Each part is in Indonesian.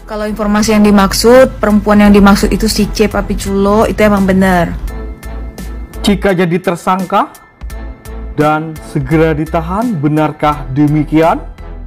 Kalau informasi yang dimaksud, perempuan yang dimaksud itu si C Papi Culo, itu emang benar. Jika jadi tersangka dan segera ditahan, benarkah demikian?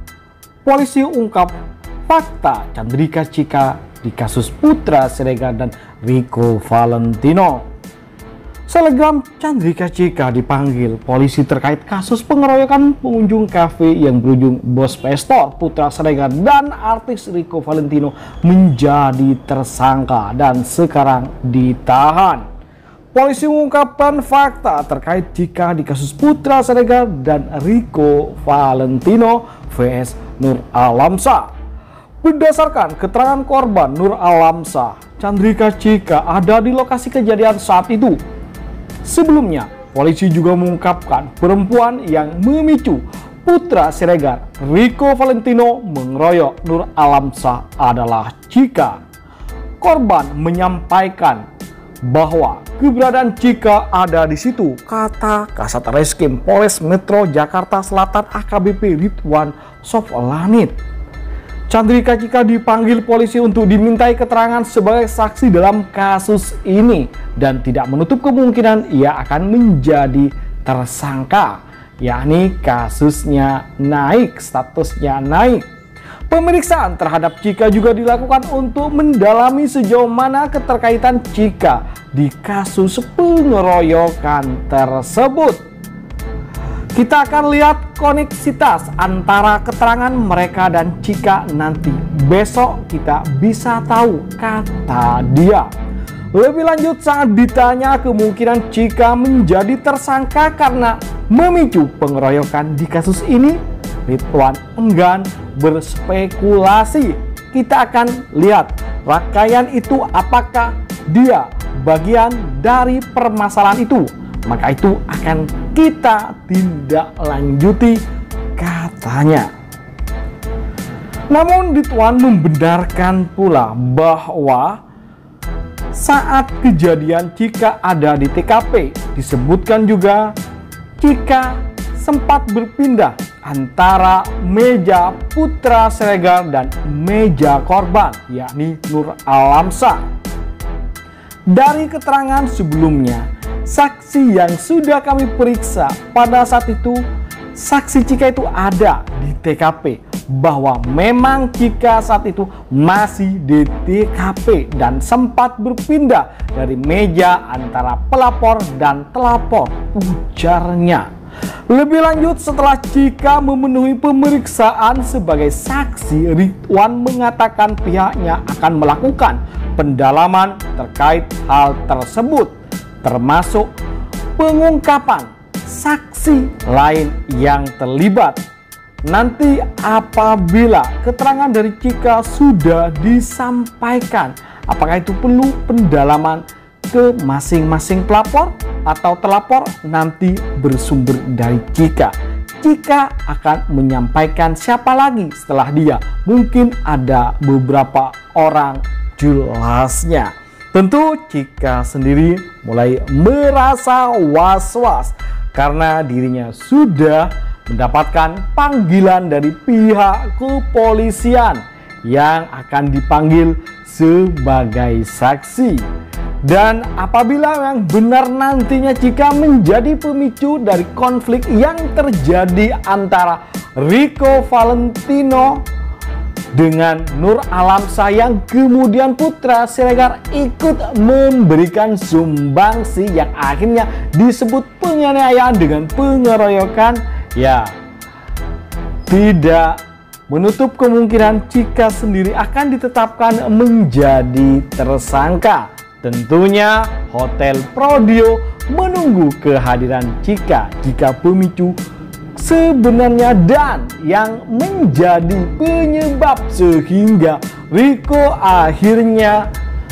Polisi ungkap fakta Chandrika Chika di kasus Putra Siregar dan Rico Valentino. Selebgram Chandrika Chika dipanggil polisi terkait kasus pengeroyokan pengunjung kafe yang berujung bos pastor Putra Siregar dan artis Rico Valentino menjadi tersangka dan sekarang ditahan. Polisi mengungkapkan fakta terkait Chika di kasus Putra Siregar dan Rico Valentino vs Nur Alamsa. Berdasarkan keterangan korban Nur Alamsa, Chandrika Chika ada di lokasi kejadian saat itu. Sebelumnya, polisi juga mengungkapkan perempuan yang memicu Putra Siregar, Rico Valentino, mengeroyok Nur Alamsa adalah Chika. Korban menyampaikan bahwa keberadaan Chika ada di situ, kata Kasat Reskrim Polres Metro Jakarta Selatan AKBP Ridwan Soflanit. Chandrika Chika dipanggil polisi untuk dimintai keterangan sebagai saksi dalam kasus ini dan tidak menutup kemungkinan ia akan menjadi tersangka, yakni kasusnya naik, statusnya naik. Pemeriksaan terhadap Chika juga dilakukan untuk mendalami sejauh mana keterkaitan Chika di kasus pengeroyokan tersebut. Kita akan lihat koneksitas antara keterangan mereka dan Chika nanti. Besok kita bisa tahu, kata dia. Lebih lanjut saat ditanya kemungkinan Chika menjadi tersangka karena memicu pengeroyokan di kasus ini, Ridwan enggan berspekulasi. Kita akan lihat rangkaian itu apakah dia bagian dari permasalahan itu. Maka itu akan kita tindak lanjuti, katanya. Namun Ridwan membenarkan pula bahwa saat kejadian Chika ada di TKP, disebutkan juga Chika sempat berpindah antara meja Putra Siregar dan meja korban, yakni Nur Alamsa. Dari keterangan sebelumnya, saksi yang sudah kami periksa pada saat itu, saksi Chika itu ada di TKP, bahwa memang Chika saat itu masih di TKP dan sempat berpindah dari meja antara pelapor dan telapor, ujarnya. Lebih lanjut, setelah Chika memenuhi pemeriksaan sebagai saksi, Ridwan mengatakan pihaknya akan melakukan pendalaman terkait hal tersebut, termasuk pengungkapan saksi lain yang terlibat. Nanti apabila keterangan dari Chika sudah disampaikan, apakah itu perlu pendalaman ke masing-masing pelapor atau telapor, nanti bersumber dari Chika. Chika akan menyampaikan siapa lagi setelah dia. Mungkin ada beberapa orang, jelasnya. Tentu Chika sendiri mulai merasa was-was karena dirinya sudah mendapatkan panggilan dari pihak kepolisian yang akan dipanggil sebagai saksi. Dan apabila yang benar nantinya Chika menjadi pemicu dari konflik yang terjadi antara Rico Valentino dengan Nur Alamsa, yang kemudian Putra Siregar ikut memberikan sumbangsi yang akhirnya disebut penganiayaan dengan pengeroyokan, ya tidak menutup kemungkinan Chika sendiri akan ditetapkan menjadi tersangka. Tentunya Hotel Prodio menunggu kehadiran Chika jika pemicu sebenarnya dan yang menjadi penyebab sehingga Rico akhirnya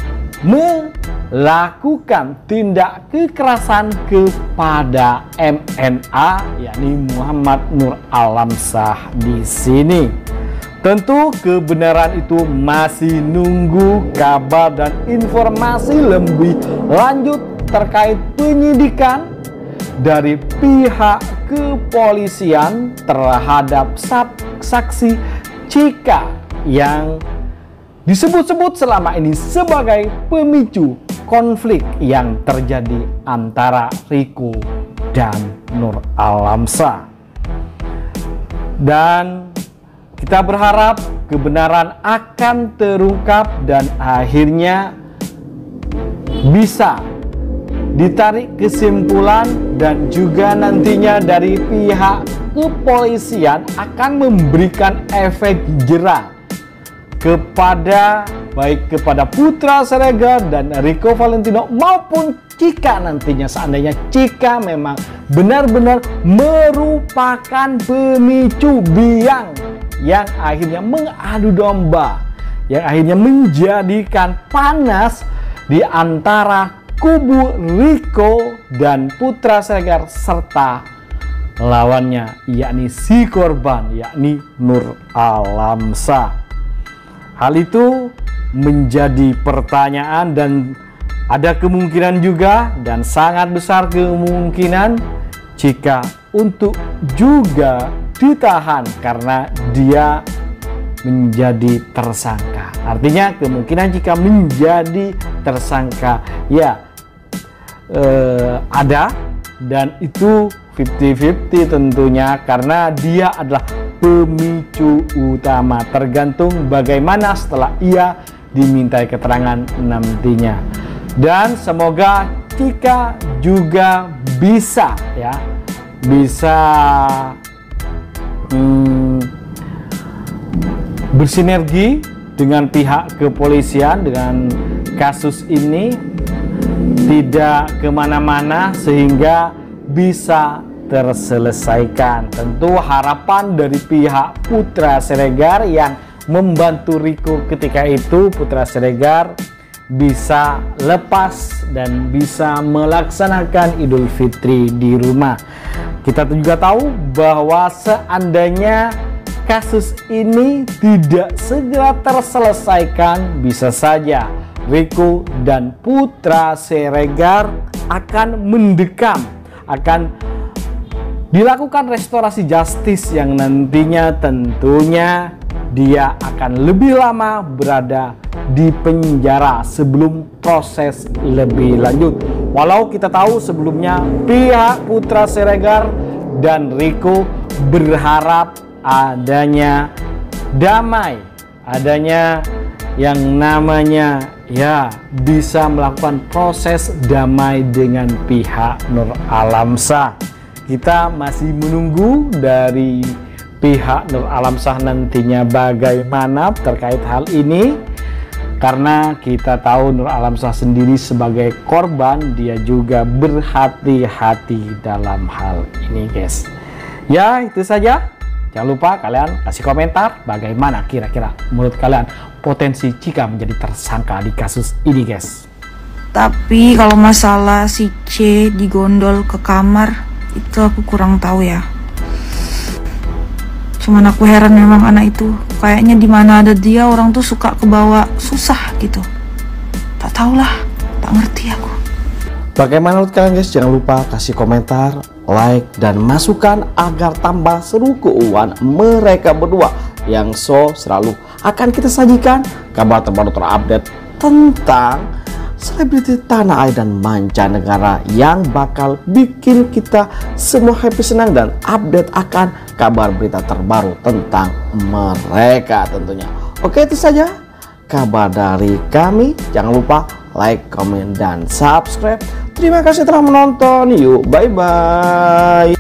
melakukan tindak kekerasan kepada MNA, yakni Muhammad Nur Alamsa di sini. Tentu kebenaran itu masih nunggu kabar dan informasi lebih lanjut terkait penyidikan dari pihak kepolisian terhadap saksi Chika yang disebut-sebut selama ini sebagai pemicu konflik yang terjadi antara Riko dan Nur Alamsyah. Dan kita berharap kebenaran akan terungkap dan akhirnya bisa ditarik kesimpulan, dan juga nantinya dari pihak kepolisian akan memberikan efek jera kepada baik kepada Putra Siregar dan Riko Valentino, maupun jika nantinya seandainya jika memang benar-benar merupakan pemicu biang yang akhirnya mengadu domba, yang akhirnya menjadikan panas di antara kubu Riko dan Putra Siregar serta lawannya, yakni si korban, yakni Nur Alamsyah. Hal itu menjadi pertanyaan, dan ada kemungkinan juga dan sangat besar kemungkinan jika untuk juga ditahan karena dia menjadi tersangka. Artinya kemungkinan jika menjadi tersangka ya ada, dan itu 50-50 tentunya karena dia adalah pemicu utama, tergantung bagaimana setelah ia dimintai keterangan nantinya. Dan semoga jika juga bisa bersinergi dengan pihak kepolisian dengan kasus ini, tidak kemana-mana sehingga bisa terselesaikan. Tentu harapan dari pihak Putra Siregar yang membantu Riko ketika itu, Putra Siregar bisa lepas dan bisa melaksanakan Idul Fitri di rumah. Kita juga tahu bahwa seandainya kasus ini tidak segera terselesaikan, bisa saja Riko dan Putra Siregar akan mendekam, akan dilakukan restorasi justis yang nantinya tentunya dia akan lebih lama berada di penjara sebelum proses lebih lanjut. Walau kita tahu sebelumnya pihak Putra Siregar dan Riko berharap adanya damai, adanya yang namanya bisa melakukan proses damai dengan pihak Nur Alamsyah. Kita masih menunggu dari pihak Nur Alamsyah nantinya bagaimana terkait hal ini, karena kita tahu Nur Alamsyah sendiri sebagai korban dia juga berhati-hati dalam hal ini, guys. Ya, itu saja. Jangan lupa kalian kasih komentar bagaimana kira-kira menurut kalian potensi Cika menjadi tersangka di kasus ini, guys. Tapi kalau masalah si C digondol ke kamar, itu aku kurang tahu ya. Cuman aku heran memang anak itu. Kayaknya di mana ada dia orang tuh suka kebawa susah gitu. Tak tahulah, tak ngerti aku. Bagaimana menurut kalian, guys? Jangan lupa kasih komentar, like, dan masukan agar tambah seru keuangan mereka berdua yang selalu akan kita sajikan kabar terbaru terupdate tentang selebriti tanah air dan mancanegara yang bakal bikin kita semua happy, senang, dan update akan kabar berita terbaru tentang mereka tentunya. Oke, itu saja kabar dari kami. Jangan lupa like, komen, dan subscribe. Terima kasih telah menonton. Yuk, bye-bye.